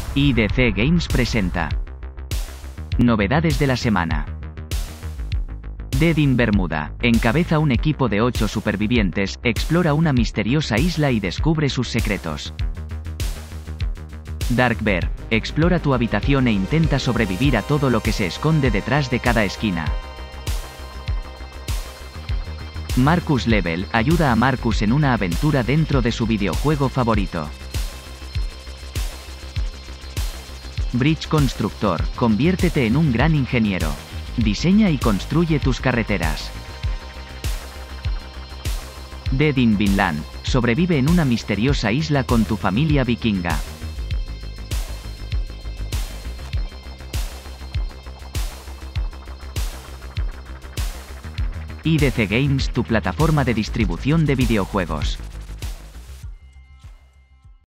IDC Games presenta novedades de la semana. Dead in Bermuda encabeza un equipo de 8 supervivientes, explora una misteriosa isla y descubre sus secretos. Dark Bear explora tu habitación e intenta sobrevivir a todo lo que se esconde detrás de cada esquina. Marcus Level ayuda a Marcus en una aventura dentro de su videojuego favorito. Bridge Constructor, conviértete en un gran ingeniero. Diseña y construye tus carreteras. Dead in Vinland, sobrevive en una misteriosa isla con tu familia vikinga. IDC Games, tu plataforma de distribución de videojuegos.